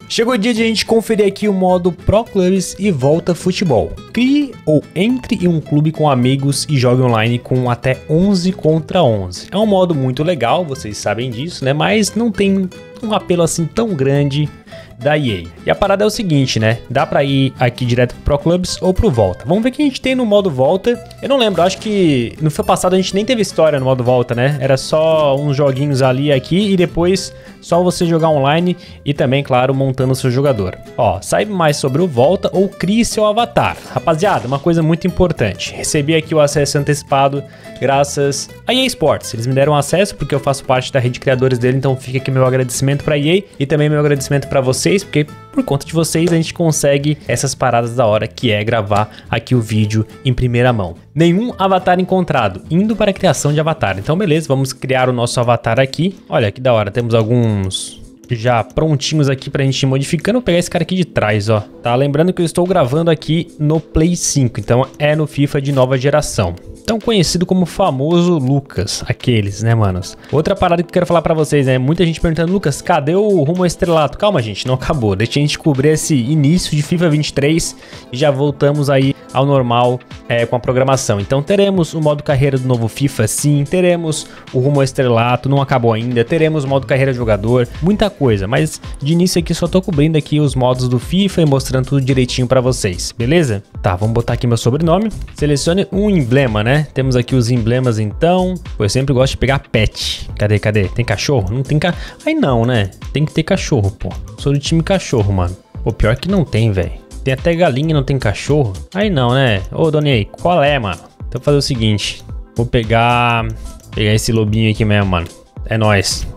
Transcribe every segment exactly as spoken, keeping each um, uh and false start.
Chegou o dia de a gente conferir aqui o modo Pro Clubs e Volta Futebol. Crie ou entre em um clube com amigos e jogue online com até onze contra onze. É um modo muito legal, vocês sabem disso, né? Mas não tem um apelo assim tão grande da E A. E a parada é o seguinte, né? Dá pra ir aqui direto pro Pro Clubs ou pro Volta. Vamos ver o que a gente tem no modo Volta. Eu não lembro, acho que no ano passado a gente nem teve história no modo Volta, né? Era só uns joguinhos ali aqui e depois só você jogar online e também, claro, montando o seu jogador. Ó, saiba mais sobre o Volta ou crie seu avatar. Rapaziada, uma coisa muito importante. Recebi aqui o acesso antecipado graças a E A Sports. Eles me deram acesso porque eu faço parte da rede de criadores dele, então fica aqui meu agradecimento pra E A e também meu agradecimento pra vocês, porque por conta de vocês a gente consegue essas paradas da hora, que é gravar aqui o vídeo em primeira mão. Nenhum avatar encontrado, indo para a criação de avatar. Então beleza, vamos criar o nosso avatar aqui. Olha que da hora, temos alguns já prontinhos aqui pra gente ir modificando. Vou pegar esse cara aqui de trás, ó. Tá, lembrando que eu estou gravando aqui no Play cinco, então é no FIFA de nova geração. Tão conhecido como famoso Lucas, aqueles, né, manos? Outra parada que eu quero falar pra vocês, né? Muita gente perguntando, Lucas, cadê o rumo ao estrelato? Calma, gente, não acabou. Deixa a gente cobrir esse início de FIFA vinte e três e já voltamos aí ao normal é, com a programação. Então teremos o modo carreira do novo FIFA, sim. Teremos o rumo ao estrelato, não acabou ainda. Teremos o modo carreira jogador, muita coisa. Mas de início aqui só tô cobrindo aqui os modos do FIFA e mostrando tudo direitinho pra vocês, beleza? Tá, vamos botar aqui meu sobrenome. Selecione um emblema, né? Temos aqui os emblemas então. Pô, eu sempre gosto de pegar pet. Cadê, cadê? Tem cachorro? Não tem cachorro. Aí não, né? Tem que ter cachorro, pô. Sou do time cachorro, mano. Pô, pior que não tem, velho. Tem até galinha e não tem cachorro. Aí não, né? Ô, Dona E A, qual é, mano? Então vou fazer o seguinte. Vou pegar... Pegar esse lobinho aqui mesmo, mano. É nóis.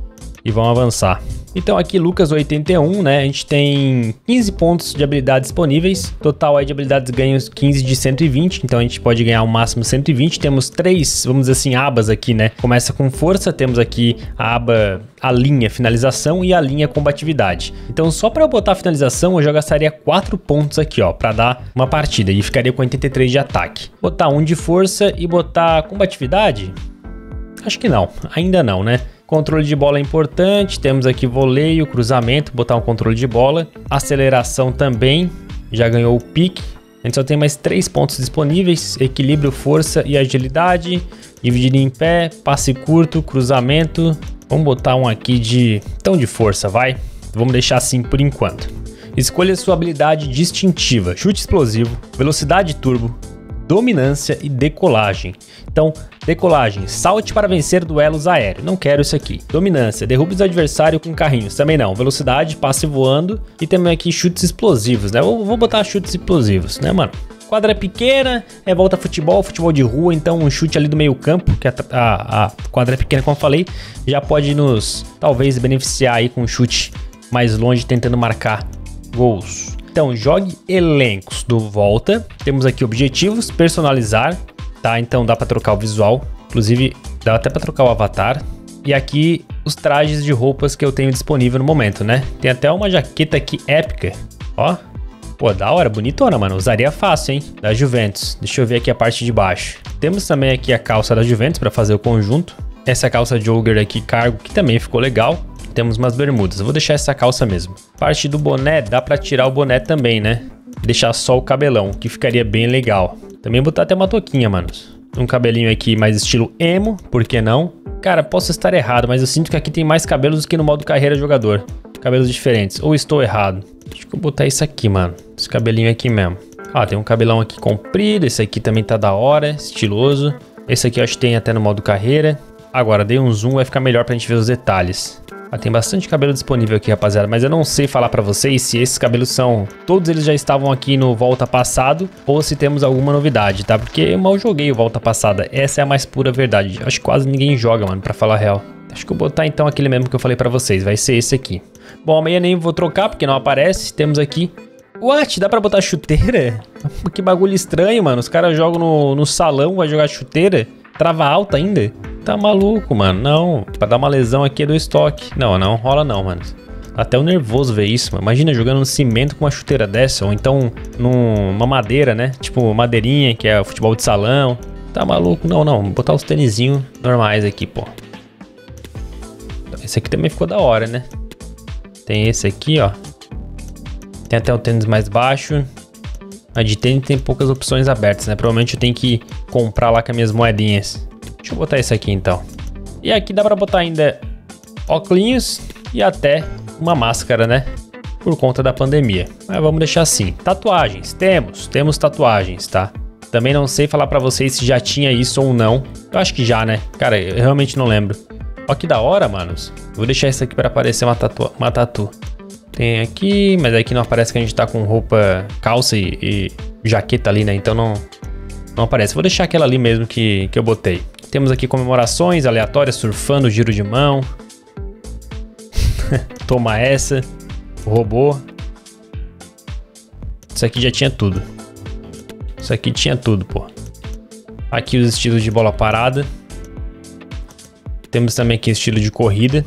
E vamos avançar. Então aqui Lucas oitenta e um, né? A gente tem quinze pontos de habilidade disponíveis. Total aí de habilidades ganhos quinze de cento e vinte. Então a gente pode ganhar o máximo cento e vinte. Temos três, vamos dizer assim, abas aqui, né? Começa com força. Temos aqui a aba, a linha finalização e a linha combatividade. Então só para eu botar a finalização eu já gastaria quatro pontos aqui, ó, para dar uma partida. E ficaria com oitenta e três de ataque. Botar um de força e botar combatividade? Acho que não, ainda não, né? Controle de bola é importante, temos aqui voleio, cruzamento, botar um controle de bola. Aceleração também, já ganhou o pique. A gente só tem mais três pontos disponíveis, equilíbrio, força e agilidade. Dividir em pé, passe curto, cruzamento. Vamos botar um aqui de... então de força, vai. Vamos deixar assim por enquanto. Escolha sua habilidade distintiva, chute explosivo, velocidade turbo, dominância e decolagem. Então, decolagem, salte para vencer duelos aéreos. Não quero isso aqui. Dominância, derrube os adversários com carrinhos. Também não. Velocidade, passe voando. E também aqui chutes explosivos, né? Eu vou botar chutes explosivos, né, mano? Quadra é pequena, é volta futebol, futebol de rua. Então um chute ali do meio campo, que a, a, a quadra é pequena, como eu falei, já pode nos, talvez, beneficiar aí com um chute mais longe, tentando marcar gols. Então, jogue elencos do Volta. Temos aqui objetivos, personalizar, tá? Então dá para trocar o visual, inclusive dá até para trocar o avatar. E aqui os trajes de roupas que eu tenho disponível no momento, né? Tem até uma jaqueta aqui épica, ó. Pô, da hora, bonitona, mano. Usaria fácil, hein? Da Juventus. Deixa eu ver aqui a parte de baixo. Temos também aqui a calça da Juventus para fazer o conjunto. Essa calça jogger aqui, cargo, que também ficou legal. Temos umas bermudas, eu vou deixar essa calça mesmo. Parte do boné, dá pra tirar o boné também, né? Deixar só o cabelão, que ficaria bem legal. Também botar até uma touquinha, manos. Um cabelinho aqui mais estilo emo, por que não? Cara, posso estar errado, mas eu sinto que aqui tem mais cabelos do que no modo carreira jogador. Cabelos diferentes, ou estou errado? Deixa eu botar isso aqui, mano. Esse cabelinho aqui mesmo. Ah, tem um cabelão aqui comprido, esse aqui também tá da hora, estiloso. Esse aqui eu acho que tem até no modo carreira. Agora, dei um zoom, vai ficar melhor pra gente ver os detalhes. Ah, tem bastante cabelo disponível aqui, rapaziada, mas eu não sei falar pra vocês se esses cabelos são... todos eles já estavam aqui no Volta passado ou se temos alguma novidade, tá? Porque eu mal joguei o Volta passada, essa é a mais pura verdade. Acho que quase ninguém joga, mano, pra falar a real. Acho que eu vou botar então aquele mesmo que eu falei pra vocês, vai ser esse aqui. Bom, a meia nem vou trocar porque não aparece, temos aqui... What? Dá pra botar chuteira? Que bagulho estranho, mano, os caras jogam no, no salão, vai jogar chuteira? Trava alta ainda? Tá maluco, mano. Não, pra dar uma lesão aqui é do estoque. Não, não rola não, mano. Até o nervoso ver isso, mano. Imagina jogando no cimento com uma chuteira dessa. Ou então numa madeira, né? Tipo madeirinha, que é o futebol de salão. Tá maluco? Não, não. Vou botar os tênisinhos normais aqui, pô. Esse aqui também ficou da hora, né? Tem esse aqui, ó. Tem até o tênis mais baixo. A de tênis tem poucas opções abertas, né? Provavelmente eu tenho que comprar lá com as minhas moedinhas. Deixa eu botar isso aqui então. E aqui dá pra botar ainda óculos e até uma máscara, né? Por conta da pandemia. Mas vamos deixar assim. Tatuagens. Temos. Temos tatuagens, tá? Também não sei falar pra vocês se já tinha isso ou não. Eu acho que já, né? Cara, eu realmente não lembro. Ó que da hora, manos. Vou deixar isso aqui pra aparecer uma tatu. Uma tatu. Tem aqui, mas aqui não aparece que a gente tá com roupa, calça e, e jaqueta ali, né? Então não, não aparece. Vou deixar aquela ali mesmo que, que eu botei. Temos aqui comemorações aleatórias, surfando, giro de mão. Toma essa. Robô. Isso aqui já tinha tudo. Isso aqui tinha tudo, pô. Aqui os estilos de bola parada. Temos também aqui estilo de corrida.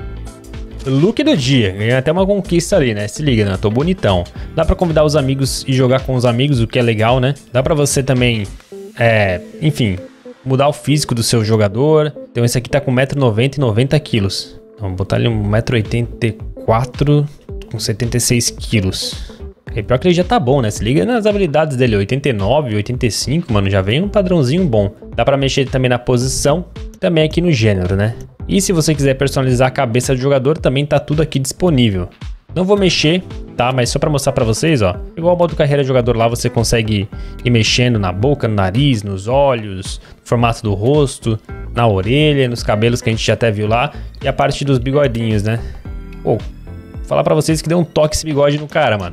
Look do dia. Ganhei até uma conquista ali, né? Se liga, né? Tô bonitão. Dá pra convidar os amigos e jogar com os amigos, o que é legal, né? Dá pra você também, é, enfim, mudar o físico do seu jogador. Então esse aqui tá com um metro e noventa e noventa quilos. Vamos botar ali um metro e oitenta e quatro com setenta e seis quilos. E pior que ele já tá bom, né? Se liga nas habilidades dele. oitenta e nove, oitenta e cinco, mano. Já vem um padrãozinho bom. Dá pra mexer também na posição. Também aqui no gênero, né? E se você quiser personalizar a cabeça do jogador, também tá tudo aqui disponível. Não vou mexer, tá? Mas só pra mostrar pra vocês, ó. Igual o modo carreira jogador lá, você consegue ir mexendo na boca, no nariz, nos olhos, no formato do rosto, na orelha, nos cabelos que a gente já até viu lá. E a parte dos bigodinhos, né? Pô, vou falar pra vocês que deu um toque esse bigode no cara, mano.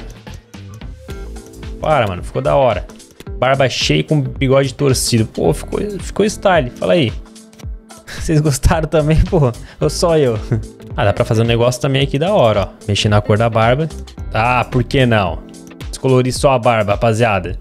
Para, mano. Ficou da hora. Barba cheia com bigode torcido. Pô, ficou, ficou style. Fala aí. Vocês gostaram também, pô? Ou só eu? Ah, dá pra fazer um negócio também aqui da hora, ó. Mexer na cor da barba. Ah, por que não? Descolorir só a barba, rapaziada.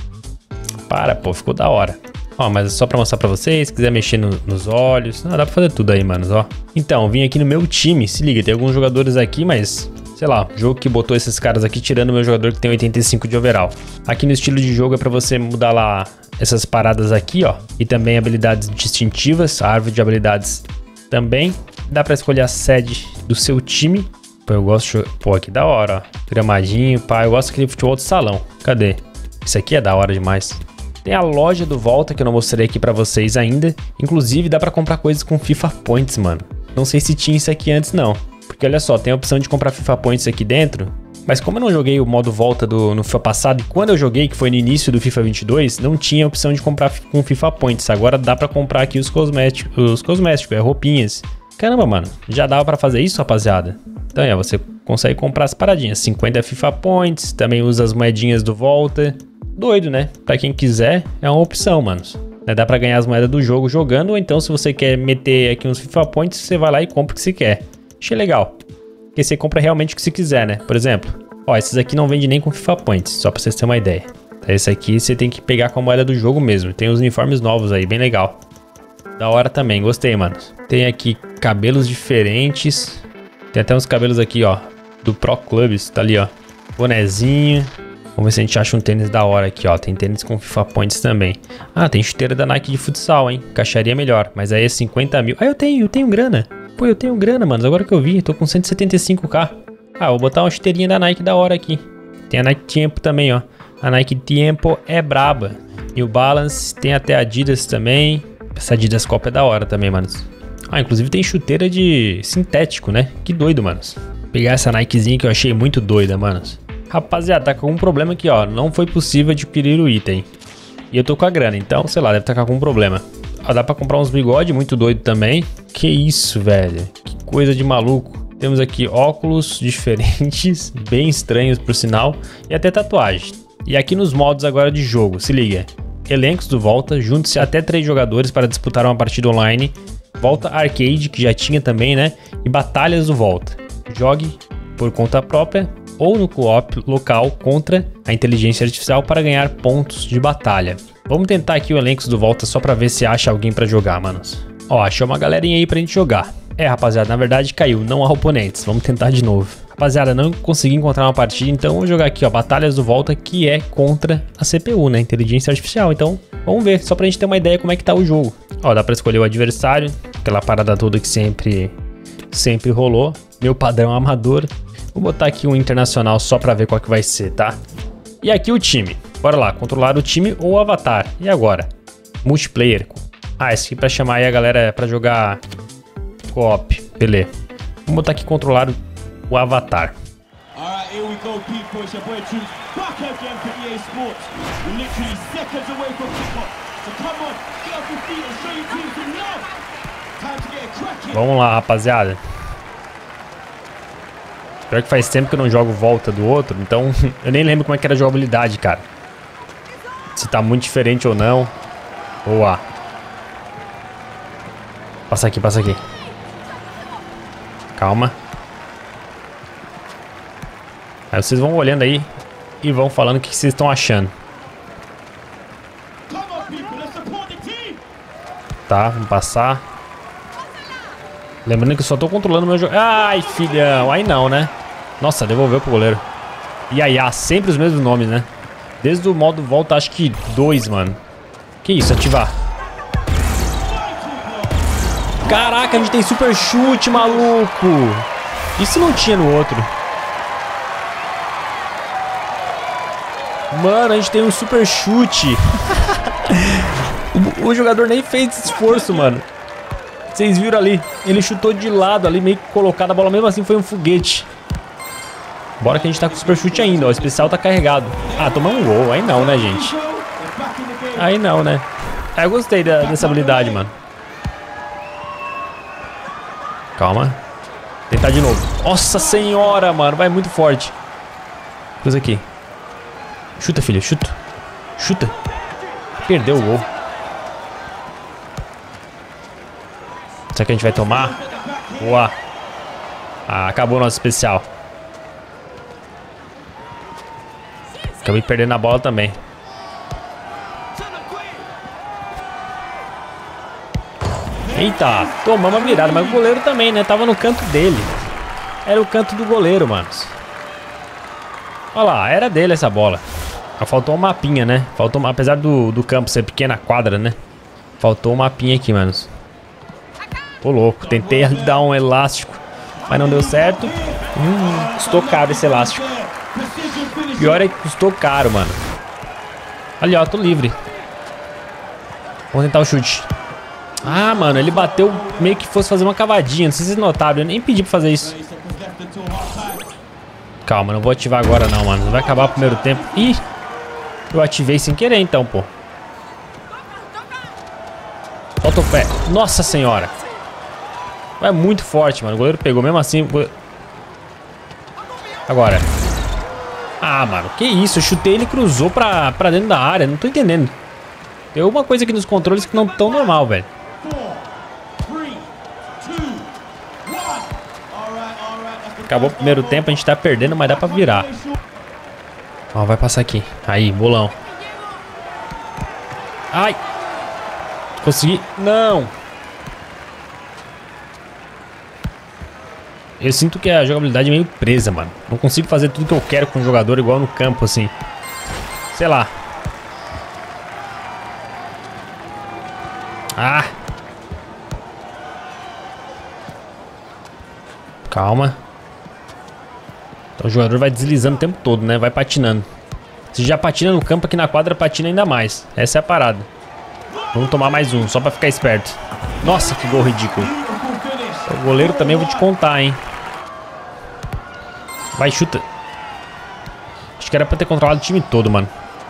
Para, pô. Ficou da hora. Ó, mas é só pra mostrar pra vocês. Se quiser mexer no, nos olhos. Ah, dá pra fazer tudo aí, manos, ó. Então, vim aqui no meu time. Se liga, tem alguns jogadores aqui, mas... sei lá, jogo que botou esses caras aqui, tirando o meu jogador que tem oitenta e cinco de overall. Aqui no estilo de jogo é pra você mudar lá essas paradas aqui, ó. E também habilidades distintivas, a árvore de habilidades também. Dá pra escolher a sede do seu time. Pô, eu gosto de... pô, aqui da hora, ó. Gramadinho, pá, eu gosto daquele futebol de salão. Cadê? Isso aqui é da hora demais. Tem a loja do Volta, que eu não mostrei aqui pra vocês ainda. Inclusive, dá pra comprar coisas com FIFA Points, mano. Não sei se tinha isso aqui antes, não. Porque olha só, tem a opção de comprar FIFA Points aqui dentro. Mas como eu não joguei o modo volta do, no FIFA passado, e quando eu joguei, que foi no início do FIFA vinte e dois, não tinha a opção de comprar com FIFA Points. Agora dá pra comprar aqui os cosméticos, os cosméticos, é roupinhas. Caramba, mano, já dava pra fazer isso, rapaziada? Então é, você consegue comprar as paradinhas. cinquenta FIFA Points, também usa as moedinhas do volta. Doido, né? Pra quem quiser, é uma opção, manos. Dá pra ganhar as moedas do jogo jogando, ou então se você quer meter aqui uns FIFA Points, você vai lá e compra o que você quer. Achei legal. Porque você compra realmente o que você quiser, né? Por exemplo, ó, esses aqui não vende nem com FIFA Points, só pra vocês terem uma ideia. Tá, esse aqui você tem que pegar com a moeda do jogo mesmo. Tem os uniformes novos aí, bem legal. Da hora também, gostei, mano. Tem aqui cabelos diferentes. Tem até uns cabelos aqui, ó, do Pro Clubs, tá ali, ó. Bonezinho. Vamos ver se a gente acha um tênis da hora aqui, ó. Tem tênis com FIFA Points também. Ah, tem chuteira da Nike de futsal, hein? Caixaria melhor, mas aí é cinquenta mil. Ah, eu tenho, eu tenho grana. Pô, eu tenho grana, mano. Agora que eu vi, tô com cento e setenta e cinco k. Ah, vou botar uma chuteirinha da Nike da hora aqui. Tem a Nike Tempo também, ó. A Nike Tempo é braba. New Balance, tem até Adidas também. Essa Adidas Copa é da hora também, manos. Ah, inclusive tem chuteira de sintético, né? Que doido, manos. Vou pegar essa Nikezinha que eu achei muito doida, manos. Rapaziada, tá com um problema aqui, ó. Não foi possível adquirir o item. E eu tô com a grana, então, sei lá, deve estar com algum problema. Ó, dá pra comprar uns bigode muito doido também. Que isso, velho. Que coisa de maluco. Temos aqui óculos diferentes, bem estranhos por sinal. E até tatuagem. E aqui nos modos agora de jogo, se liga. Elencos do Volta, junte-se até três jogadores para disputar uma partida online. Volta Arcade, que já tinha também, né? E batalhas do Volta. Jogue por conta própria ou no co-op local contra a inteligência artificial para ganhar pontos de batalha. Vamos tentar aqui o Elencos do Volta só pra ver se acha alguém pra jogar, manos. Ó, achou uma galerinha aí pra gente jogar. É, rapaziada, na verdade caiu, não há oponentes. Vamos tentar de novo. Rapaziada, não consegui encontrar uma partida, então vou jogar aqui, ó, Batalhas do Volta, que é contra a C P U, né, inteligência artificial. Então, vamos ver, só pra gente ter uma ideia como é que tá o jogo. Ó, dá pra escolher o adversário, aquela parada toda que sempre, sempre rolou. Meu padrão amador. Vou botar aqui um internacional só pra ver qual que vai ser, tá? E aqui o time. Bora lá, controlar o time ou o avatar. E agora? Multiplayer. Ah, esse aqui pra chamar aí a galera pra jogar co-op. Beleza. Vamos botar aqui controlar o, o avatar. Alright, here we go, people. It's your boy Jules back again for E A Sports. We're literally seconds away from kickoff. So come on, get off your feet and show your team some love. Time to get cracking. Vamos lá, rapaziada. Pior que faz tempo que eu não jogo volta do outro, então eu nem lembro como é que era a jogabilidade, cara. Se tá muito diferente ou não. Boa. Passa aqui, passa aqui. Calma. Aí vocês vão olhando aí e vão falando o que vocês estão achando. Tá, vamos passar. Lembrando que eu só tô controlando o meu jogo. Ai, filhão. Aí não, né? Nossa, devolveu pro goleiro. Iaia, sempre os mesmos nomes, né? Desde o modo volta, acho que dois, mano. Que isso, ativar. Caraca, a gente tem super chute, maluco. Isso não tinha no outro. Mano, a gente tem um super chute. o, o jogador nem fez esforço, mano. Vocês viram ali? Ele chutou de lado ali, meio que colocado a bola. Mesmo assim foi um foguete. Bora que a gente tá com super chute ainda, ó. O especial tá carregado. Ah, tomar um gol. Aí não, né, gente? Aí não, né? Ah, eu gostei da, dessa habilidade, mano. Calma. Tentar de novo. Nossa senhora, mano. Vai muito forte. Coisa aqui. Chuta, filho. Chuta. Chuta. Perdeu o gol. Será que a gente vai tomar? Boa. Ah, acabou o nosso especial. Acabei perdendo a bola também. Eita, tomamos a virada, mas o goleiro também, né? Tava no canto dele. Era o canto do goleiro, manos. Olha lá, era dele essa bola. Faltou um mapinha, né? Faltou, apesar do, do campo ser pequena quadra, né? Faltou um mapinha aqui, manos. Tô louco, tentei dar um elástico, mas não deu certo. Hum, custou caro esse elástico. Pior é que custou caro, mano. Ali, ó, tô livre. Vamos tentar o chute. Ah, mano, ele bateu meio que fosse fazer uma cavadinha. Não sei se vocês notaram, eu nem pedi pra fazer isso. Calma, não vou ativar agora não, mano. Vai acabar o primeiro tempo. Ih, eu ativei sem querer então, pô. Solta o pé. Nossa senhora. Vai muito forte, mano. O goleiro pegou mesmo assim. Agora. Ah, mano, que isso? Eu chutei e ele cruzou pra, pra dentro da área. Não tô entendendo. Tem alguma coisa aqui nos controles que não tão normal, velho. Acabou o primeiro tempo, a gente tá perdendo, mas dá pra virar. Ó, vai passar aqui. Aí, bolão. Ai. Consegui. Não. Eu sinto que a jogabilidade é meio presa, mano. Não consigo fazer tudo que eu quero com o jogador igual no campo, assim. Sei lá. Ah. Calma. Então o jogador vai deslizando o tempo todo, né? Vai patinando. Se já patina no campo, aqui na quadra patina ainda mais. Essa é a parada. Vamos tomar mais um, só pra ficar esperto. Nossa, que gol ridículo. O goleiro também eu vou te contar, hein. Vai, chuta. Acho que era pra ter controlado o time todo, mano.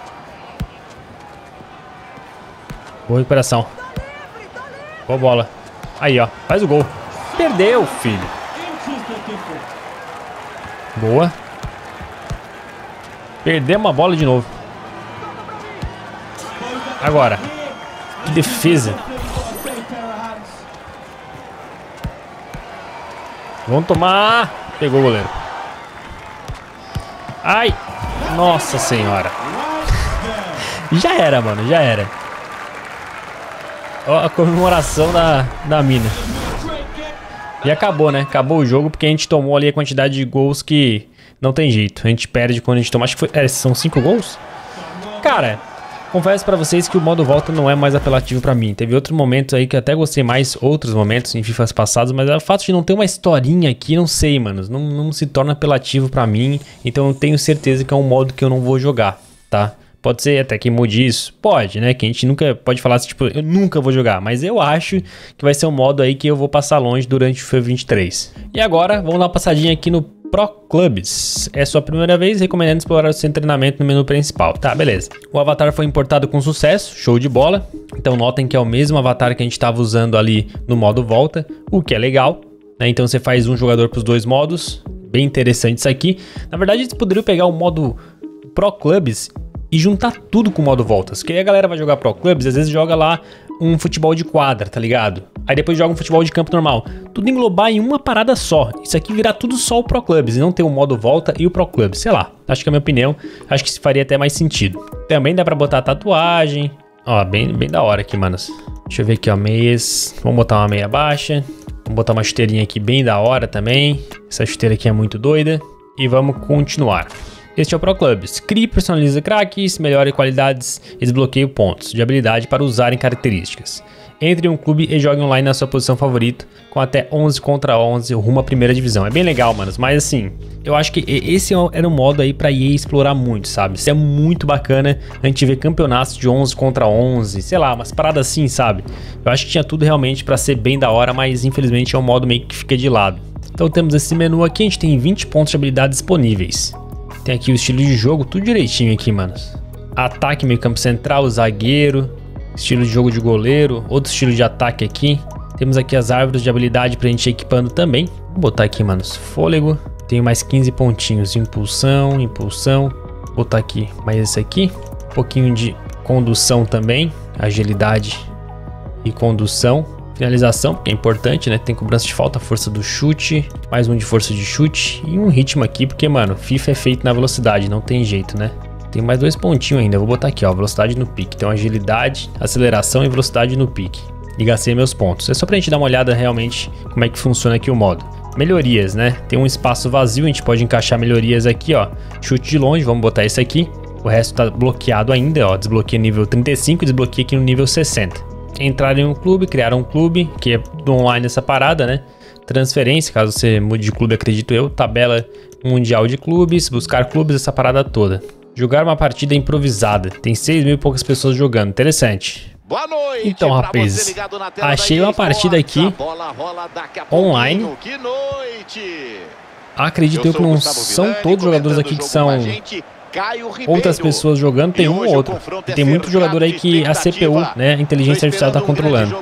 Boa recuperação. Boa bola. Aí, ó. Faz o gol. Perdeu, filho. Boa. Perdemos a bola de novo. Agora. Que defesa. Vamos tomar. Pegou o goleiro. Ai. Nossa senhora. Já era, mano. Já era. Ó a comemoração da, da mina. E acabou, né? Acabou o jogo porque a gente tomou ali a quantidade de gols que não tem jeito. A gente perde quando a gente toma. Acho que foi... É, são cinco gols? Cara, Confesso pra vocês que o modo volta não é mais apelativo pra mim. Teve outros momentos aí que eu até gostei mais, outros momentos em FIFAs passados, mas é o fato de não ter uma historinha aqui, não sei, mano, não, não se torna apelativo pra mim, então eu tenho certeza que é um modo que eu não vou jogar, tá? Pode ser até que mude isso, pode, né, que a gente nunca pode falar assim, tipo, eu nunca vou jogar, mas eu acho que vai ser um modo aí que eu vou passar longe durante o FIFA vinte e três. E agora, vamos dar uma passadinha aqui no Pro Clubs. É sua primeira vez, recomendando explorar o seu treinamento no menu principal. Tá, beleza. O avatar foi importado com sucesso, show de bola. Então notem que é o mesmo avatar que a gente estava usando ali no modo volta, o que é legal, né? Então você faz um jogador para os dois modos, bem interessante isso aqui. Na verdade, eles poderiam pegar o modo Pro Clubs e juntar tudo com o modo voltas, que aí a galera vai jogar Pro Clubs, às vezes joga lá um futebol de quadra, tá ligado? Aí depois joga um futebol de campo normal. Tudo englobar em uma parada só. Isso aqui virar tudo só o Pro Clubs e não ter o modo volta e o Pro Clubs. Sei lá, acho que é a minha opinião. Acho que isso faria até mais sentido. Também dá pra botar tatuagem. Ó, bem, bem da hora aqui, manos. Deixa eu ver aqui, ó, meias. Vamos botar uma meia baixa. Vamos botar uma chuteirinha aqui bem da hora também. Essa chuteira aqui é muito doida. E vamos continuar. Este é o Pro Clubs. Crie, personaliza craques, melhore qualidades e desbloqueie pontos de habilidade para usar em características. Entre em um clube e jogue online na sua posição favorita, com até onze contra onze rumo à primeira divisão. É bem legal, manos, mas assim, eu acho que esse era um modo aí pra E A explorar muito, sabe? Isso é muito bacana, a gente vê campeonatos de onze contra onze, sei lá, umas paradas assim, sabe? Eu acho que tinha tudo realmente pra ser bem da hora, mas infelizmente é um modo meio que fica de lado. Então temos esse menu aqui, a gente tem vinte pontos de habilidade disponíveis. Tem aqui o estilo de jogo, tudo direitinho aqui, manos. Ataque, meio campo central, zagueiro, estilo de jogo de goleiro, outro estilo de ataque aqui. Temos aqui as árvores de habilidade pra gente ir equipando também. Vou botar aqui, manos, fôlego. Tenho mais quinze pontinhos, impulsão, impulsão. Vou botar aqui mais esse aqui. Um pouquinho de condução também, agilidade e condução. Finalização, porque é importante, né? Tem cobrança de falta, força do chute, mais um de força de chute e um ritmo aqui, porque, mano, FIFA é feito na velocidade, não tem jeito, né? Tem mais dois pontinhos ainda, eu vou botar aqui, ó, velocidade no pique. Então agilidade, aceleração e velocidade no pique. E gastei meus pontos. É só pra gente dar uma olhada realmente como é que funciona aqui o modo. Melhorias, né? Tem um espaço vazio, a gente pode encaixar melhorias aqui, ó. Chute de longe, vamos botar esse aqui. O resto tá bloqueado ainda, ó. Desbloqueia nível trinta e cinco e desbloqueia aqui no nível sessenta. Entrar em um clube, criar um clube, que é do online essa parada, né? Transferência, caso você mude de clube, acredito eu. Tabela mundial de clubes, buscar clubes, essa parada toda. Jogar uma partida improvisada. Tem seis mil e poucas pessoas jogando. Interessante. Boa noite. Então, rapaz, achei uma partida aqui online. Que noite. Acredito eu que não são todos os jogadores aqui que são outras pessoas jogando, tem um ou outro. E tem muito jogador aí que a C P U, né, a inteligência artificial tá controlando.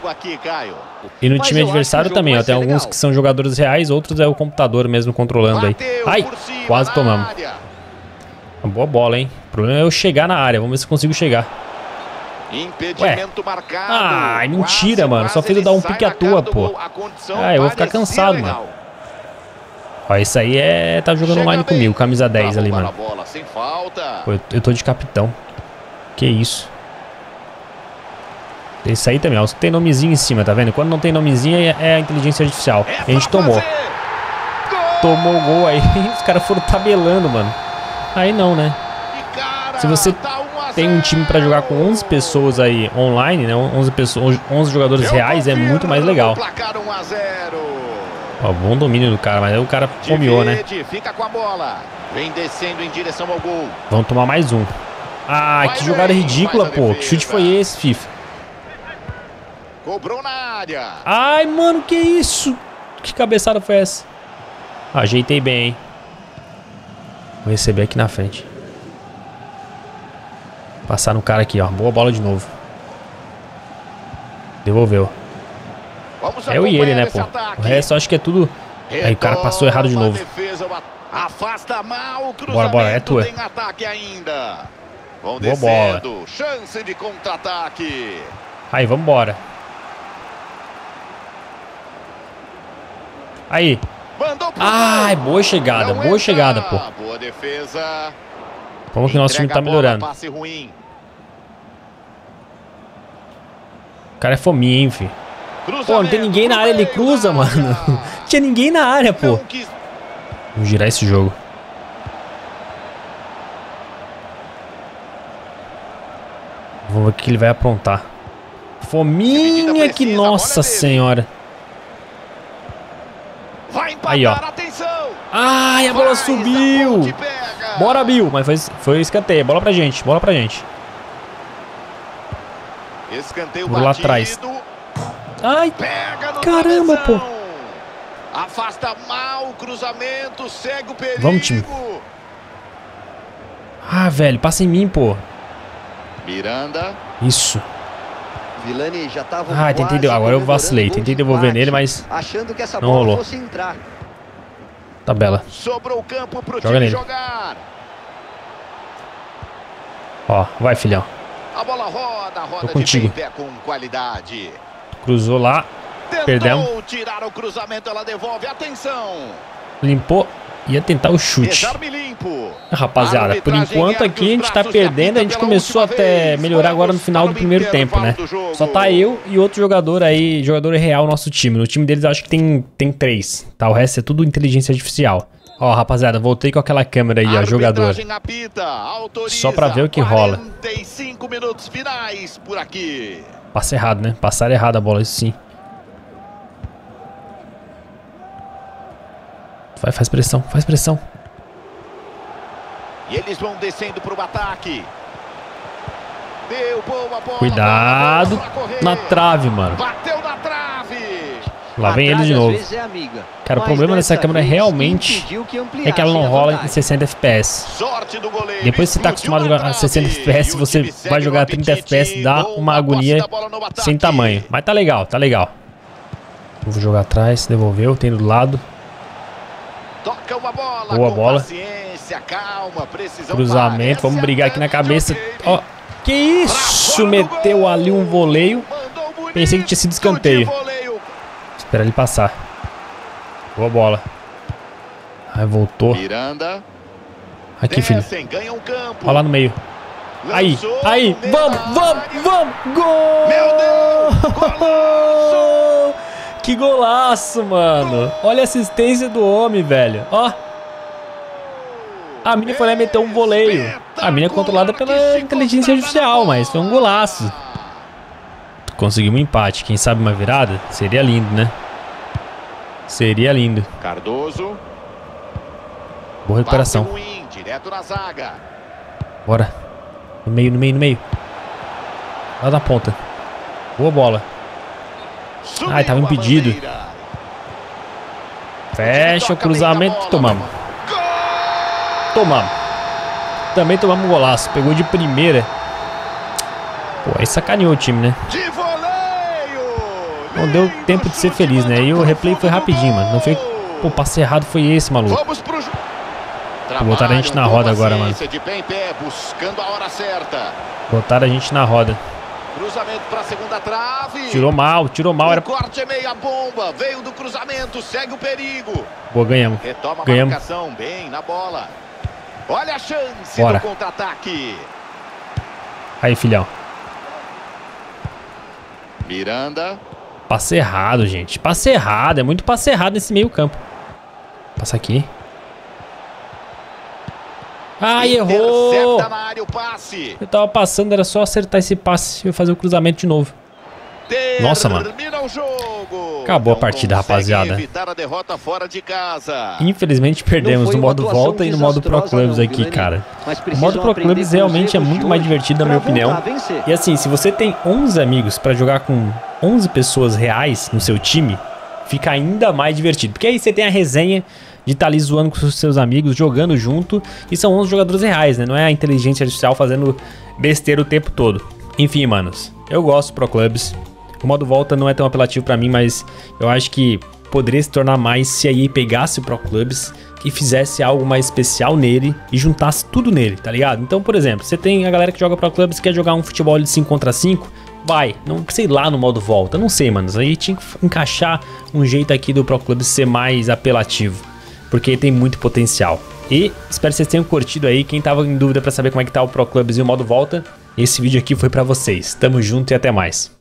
E no time adversário também, ó, tem alguns que são jogadores reais, outros é o computador mesmo controlando aí. Ai, quase tomamos. Uma boa bola, hein? O problema é eu chegar na área, vamos ver se eu consigo chegar. Ué. Ai, mentira, mano, só fez eu dar um pique à toa, pô. Ah, eu vou ficar cansado, mano. Ó, esse aí é... tá jogando online comigo, camisa dez ali, mano. Pô, eu, eu tô de capitão. Que isso. Esse aí também, ó. Tem nomezinho em cima, tá vendo? Quando não tem nomezinho é a inteligência artificial. A gente tomou. Tomou o gol aí. Os caras foram tabelando, mano. Aí não, né? Se você tem um time pra jogar com onze pessoas aí online, né? onze, pessoas, onze jogadores reais, é muito mais legal. Ó, bom domínio do cara, mas aí o cara fomeou, né? Fica com a bola. Vem descendo em direção ao gol. Vamos tomar mais um. Ah, que jogada ridícula, pô. Que chute foi esse, FIFA? Cobrou na área. Ai, mano, que isso? Que cabeçada foi essa? Ajeitei bem, hein? Vou receber aqui na frente. Passar no cara aqui, ó. Boa bola de novo. Devolveu. É eu e ele, né, pô? O resto eu acho que é tudo... Aí o cara passou errado de novo. Afasta mal, bora, bora, é tua. Boa bola. Chance de contra-ataque. Aí, vambora. Aí. Ai, boa chegada, boa chegada, pô. Boa defesa. Como que o nosso time tá melhorando. O cara é fominha, hein, filho. Pô, não tem ninguém na área, ele cruza, mano. Tinha ninguém na área, pô. Vamos girar esse jogo. Vamos ver o que ele vai aprontar. Fominha que, nossa senhora. Aí, ó. Ai, a bola subiu. Bora, Bill. Mas foi, foi escanteio. Bola pra gente, bola pra gente. Por lá atrás. Ai, caramba, pô. Afasta mal o cruzamento, segue o perigo. Vamos, time. Ah, velho, passa em mim, pô. Miranda. Isso. Vilani já tava Ah, tentei, agora eu vacilei. Tentei devolver nele, mas achando que essa não bola rolou. fosse entrar. Tabela. Sobrou o campo pro Joga time nele. jogar. Ó, vai, filhão. A bola roda, roda Tô contigo. de pé com qualidade. Cruzou lá. Tentou Perdemos. tirar o cruzamento, ela devolve. Atenção. Limpou. Ia tentar o chute. Desarme limpo. Rapaziada, por enquanto aqui a gente tá perdendo. A gente começou até melhorar agora no final do primeiro tempo, né? Só tá eu e outro jogador aí, jogador real no nosso time. No time deles eu acho que tem, tem três, tá? O resto é tudo inteligência artificial. Ó, rapaziada, voltei com aquela câmera aí, ó, jogador. Só pra ver o que rola. quarenta e cinco minutos finais por aqui. Passa errado, né? Passar errado a bola, isso sim. Vai, faz pressão, faz pressão. E eles vão descendo pro ataque. Deu boa bola. Cuidado na trave, mano. Bateu na trave. Lá vem ele de novo. Cara, o problema dessa câmera realmente é que ela não rola em sessenta F P S. Sorte do goleiro. Depois que você tá acostumado a jogar a sessenta F P S, você vai jogar a trinta F P S, dá uma agonia sem tamanho. Mas tá legal, tá legal. Vou jogar atrás, devolveu, tem do lado. Toca uma bola. Boa bola. Paciência, calma, precisão. Cruzamento, vamos brigar aqui na cabeça. Ó, que isso? Meteu ali um voleio. Pensei que tinha sido escanteio. Espera ele passar. Boa bola. Aí voltou. Miranda. Aqui, filho. Ganha um campo. Olha lá no meio. Aí, aí, vamos, vamos, vamos. Gol! Meu Deus! Golaço! Que golaço, mano. Olha a assistência do homem, velho. Ó. A mina foi lá e meteu um voleio. A mina é controlada pela inteligência artificial, mas foi um golaço. Conseguimos um empate. Quem sabe uma virada? Seria lindo, né? Seria lindo. Cardoso. Boa recuperação. Direto na zaga. Bora. No meio, no meio, no meio. Lá na ponta. Boa bola. Ai, tava impedido. Fecha o cruzamento. Tomamos. Tomamos. Também tomamos um golaço. Pegou de primeira. Pô, aí sacaneou o time, né? Não deu tempo de ser feliz, né? E o replay foi rapidinho, mano. Não foi... Pô, o passe errado foi esse, maluco. Vou botar a gente na roda agora, mano. Botaram a gente na roda. Cruzamento para segunda trave. Tirou mal, tirou mal. O Era... corte é meia bomba. Veio do cruzamento, segue o perigo. Boa, ganhamos. Retoma a ganhamos. marcação, bem na bola. Olha a chance Bora. do contra-ataque. Aí, filhão. Miranda. Passe errado, gente. Passe errado. É muito passe errado nesse meio campo. Passa aqui. Ai, errou! Na área, o passe. Eu tava passando, era só acertar esse passe e eu fazer o cruzamento de novo. Nossa, mano. O jogo. Acabou a Não partida, rapaziada. evitar a derrota fora de casa. Infelizmente perdemos no modo volta e no modo Pro Clubs aqui, cara. O modo Pro Clubs realmente é muito mais divertido, na minha opinião. E assim, se você tem onze amigos pra jogar com onze pessoas reais no seu time, fica ainda mais divertido. Porque aí você tem a resenha de estar ali zoando com os seus amigos, jogando junto. E são onze jogadores reais, né? Não é a inteligência artificial fazendo besteira o tempo todo. Enfim, manos, eu gosto do Pro Clubs. O modo volta não é tão apelativo pra mim, mas eu acho que poderia se tornar mais se a E A pegasse o Pro Clubs e fizesse algo mais especial nele e juntasse tudo nele, tá ligado? Então, por exemplo, você tem a galera que joga Pro Clubs e quer jogar um futebol de cinco contra cinco, vai, não sei lá no modo volta, não sei, manos. Aí tinha que encaixar um jeito aqui do Pro Clubs ser mais apelativo, porque tem muito potencial. E espero que vocês tenham curtido aí. Quem tava em dúvida pra saber como é que tá o Pro Clubs e o modo volta, esse vídeo aqui foi pra vocês. Tamo junto e até mais.